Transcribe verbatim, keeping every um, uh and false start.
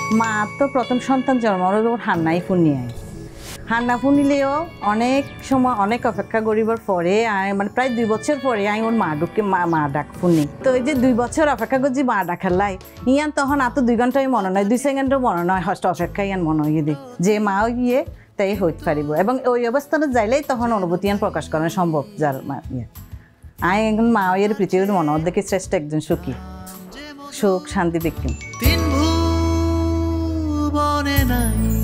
মা তো প্রথম সন্তান জন্ম ওর হান্নাই ফুনি আয় হান্না ফুনিলেও অনেক সময় অনেক অপেক্ষা করিবার পরে আয় মানে প্রায় দুই বছর পরে আই ওর মা ঢুকে মা মা ডাক ফুনি তো এই যে দুই বছর অপেক্ষা করছি মা ডাকার লাই ইয়ান তখন আর তো দুই ঘন্টায় মনে নয় দুই সেকেন্ডও মনে নয় হস্ত অপেক্ষা ইয়ান মনে হয়ে দি যে মাও গিয়ে তাই হইতে পারিব এবং ওই অবস্থানে যাইলেই তখন অনুভূতি ইয়ান প্রকাশ করা সম্ভব যার ইয়ে আই এখন মা এর পৃথিবীর মনে দেখি শ্রেষ্ঠ একজন সুখী সুখ শান্তি ব্যক্তি তিন ভুবনে নাই